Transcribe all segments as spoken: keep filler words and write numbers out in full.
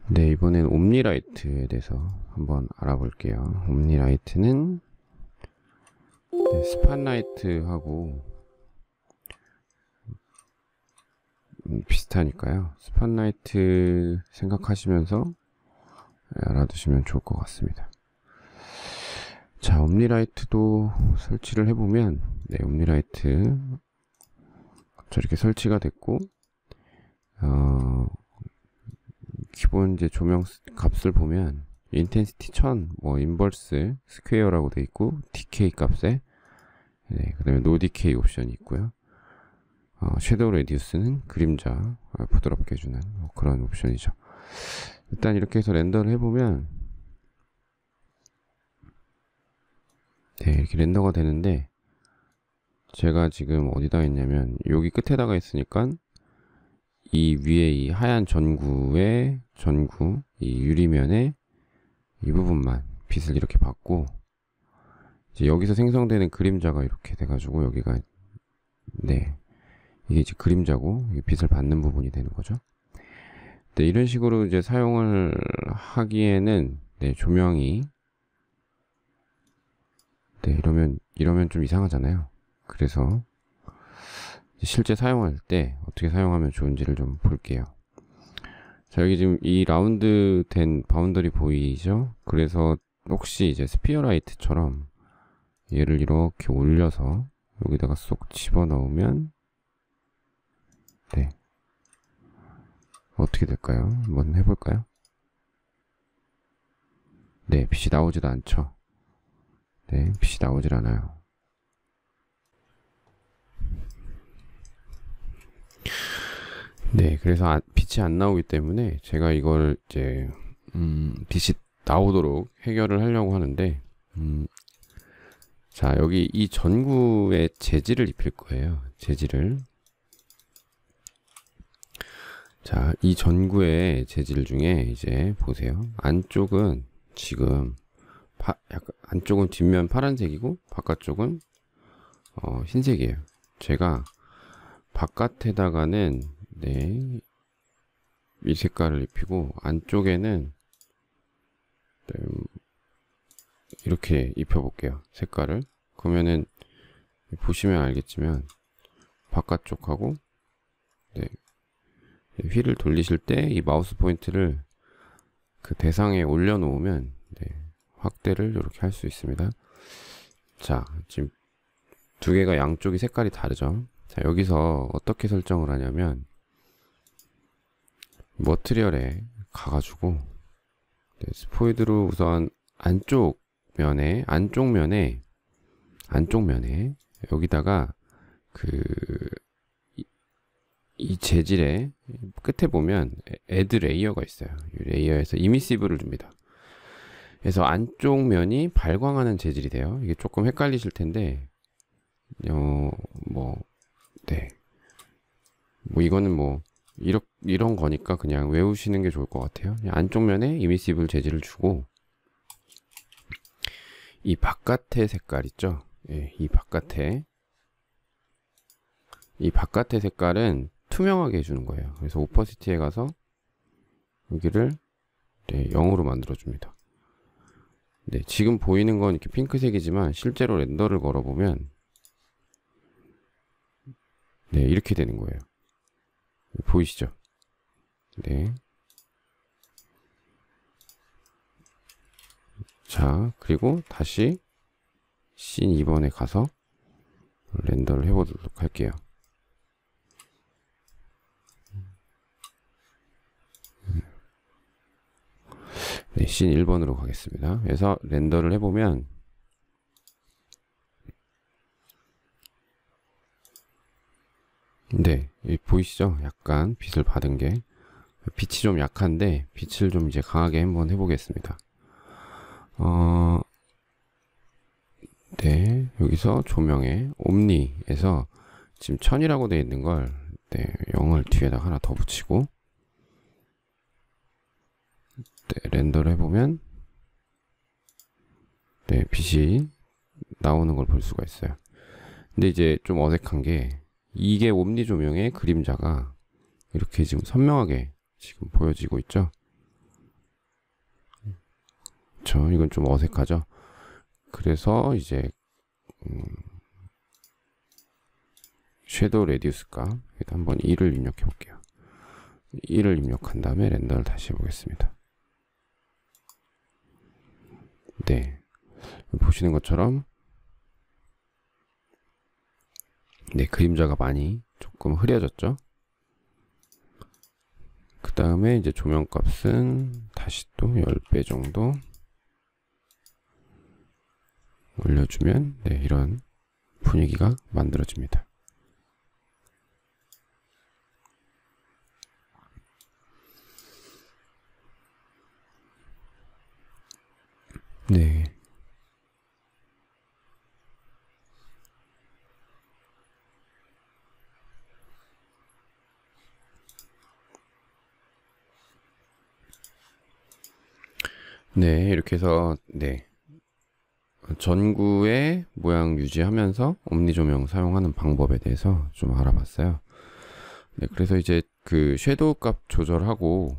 네, 이번엔 옴니라이트에 대해서 한번 알아볼게요. 옴니라이트는 네, 스팟라이트하고 음, 비슷하니까요. 스팟라이트 생각하시면서 알아두시면 좋을 것 같습니다. 자, 옴니라이트도 설치를 해보면 네, 옴니라이트 저렇게 설치가 됐고 어, 기본 이제 조명 값을 보면 인텐시티 천, 뭐 인버스, 스퀘어라고 돼 있고 디케이 값에 네, 그 다음에 노 디케이 옵션이 있고요. 어, 섀도우 레디우스는 그림자 어, 부드럽게 해주는 뭐 그런 옵션이죠. 일단 이렇게 해서 렌더를 해보면 네, 이렇게 렌더가 되는데 제가 지금 어디다 했냐면 여기 끝에다가 했으니까 이 위에 이 하얀 전구의 전구 이 유리면에 이 부분만 빛을 이렇게 받고 이제 여기서 생성되는 그림자가 이렇게 돼가지고 여기가 네 이게 이제 그림자고 이게 빛을 받는 부분이 되는 거죠. 네, 이런 식으로 이제 사용을 하기에는 네, 조명이 네, 이러면 이러면 좀 이상하잖아요. 그래서 실제 사용할 때 어떻게 사용하면 좋은지를 좀 볼게요. 자, 여기 지금 이 라운드 된 바운더리 보이죠? 그래서 혹시 이제 스피어 라이트처럼 얘를 이렇게 올려서 여기다가 쏙 집어넣으면 네, 어떻게 될까요? 한번 해볼까요? 네, 빛이 나오지도 않죠. 네, 빛이 나오질 않아요. 네, 그래서 아, 빛이 안 나오기 때문에 제가 이걸 이제 음, 빛이 나오도록 해결을 하려고 하는데 음, 자, 여기 이 전구에 재질을 입힐 거예요. 재질을 자, 이 전구의 재질 중에 이제 보세요. 안쪽은 지금 파, 약간 안쪽은 뒷면 파란색이고 바깥쪽은 어, 흰색이에요. 제가 바깥에다가는 네, 이 색깔을 입히고 안쪽에는 네, 이렇게 입혀볼게요. 색깔을. 그러면은 보시면 알겠지만 바깥쪽하고 네, 휠을 돌리실 때 이 마우스 포인트를 그 대상에 올려놓으면 네, 확대를 이렇게 할 수 있습니다. 자, 지금 두 개가 양쪽이 색깔이 다르죠. 자, 여기서 어떻게 설정을 하냐면 머티리얼에 가가지고 네, 스포이드로 우선 안쪽 면에 안쪽 면에 안쪽 면에 여기다가 그 이 재질의 끝에 보면 애드 레이어가 있어요. 이 레이어에서 이미시브를 줍니다. 그래서 안쪽 면이 발광하는 재질이 돼요. 이게 조금 헷갈리실 텐데 어, 뭐, 네. 뭐 이거는 뭐 이런 이런 거니까 그냥 외우시는 게 좋을 것 같아요. 안쪽 면에 이미시블 재질을 주고 이 바깥의 색깔 있죠? 예, 이 바깥에 이 바깥의 색깔은 투명하게 해주는 거예요. 그래서 오퍼시티에 가서 여기를 네, 영으로 만들어 줍니다. 네, 지금 보이는 건 이렇게 핑크색이지만 실제로 렌더를 걸어보면 네, 이렇게 되는 거예요. 보이시죠? 네. 자, 그리고 다시 씬 이 번에 가서 렌더를 해보도록 할게요. 네, 씬 일 번으로 가겠습니다. 그래서 렌더를 해보면 네, 보이시죠? 약간 빛을 받은 게 빛이 좀 약한데 빛을 좀 이제 강하게 한번 해보겠습니다. 어, 네, 여기서 조명에 옴니에서 지금 천이라고 되어 있는 걸 네, 영을 뒤에다 하나 더 붙이고 네, 렌더를 해보면 네, 빛이 나오는 걸 볼 수가 있어요. 근데 이제 좀 어색한 게 이게 옴니 조명의 그림자가 이렇게 지금 선명하게 지금 보여지고 있죠. 그쵸. 이건 좀 어색하죠. 그래서 이제 음, 섀도우 레디우스 값 한번 일을 입력해 볼게요. 일을 입력한 다음에 렌더를 다시 해보겠습니다. 네, 보시는 것처럼 네, 그림자가 많이 조금 흐려졌죠. 그 다음에 이제 조명 값은 다시 또 십 배 정도 올려주면 네, 이런 분위기가 만들어집니다. 네. 네, 이렇게 해서 네, 전구의 모양 유지하면서 옴니 조명 사용하는 방법에 대해서 좀 알아봤어요. 네, 그래서 이제 그 섀도우 값 조절하고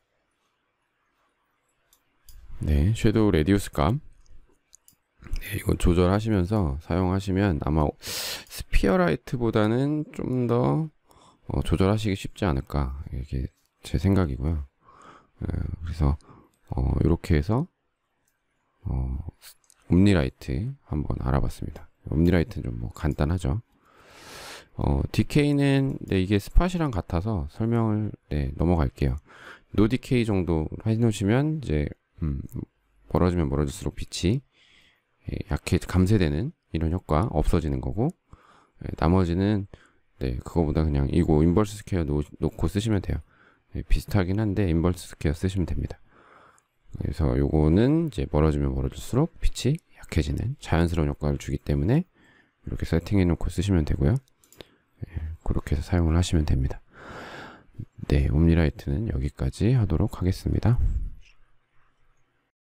네, 섀도우 레디우스 값 네, 이거 조절하시면서 사용하시면 아마 스피어 라이트보다는 좀 더 어, 조절하시기 쉽지 않을까, 이게 제 생각이고요. 어, 그래서 어, 이렇게 해서 어, 옴니라이트 한번 알아봤습니다. 옴니라이트는 좀 뭐 간단하죠. 어, 디케이는 네, 이게 스팟이랑 같아서 설명을 네, 넘어갈게요. 노 디케이 정도 해놓으시면 이제 음, 멀어지면 멀어질수록 빛이 예, 약해 감쇄되는 이런 효과 없어지는 거고, 예, 나머지는 네, 그거보다 그냥 이거 인버스 스퀘어 놓, 놓고 쓰시면 돼요. 예, 비슷하긴 한데 인버스 스퀘어 쓰시면 됩니다. 그래서 요거는 이제 멀어지면 멀어질수록 빛이 약해지는 자연스러운 효과를 주기 때문에 이렇게 세팅해 놓고 쓰시면 되고요. 예, 그렇게 해서 사용을 하시면 됩니다. 네, 옴니라이트는 여기까지 하도록 하겠습니다.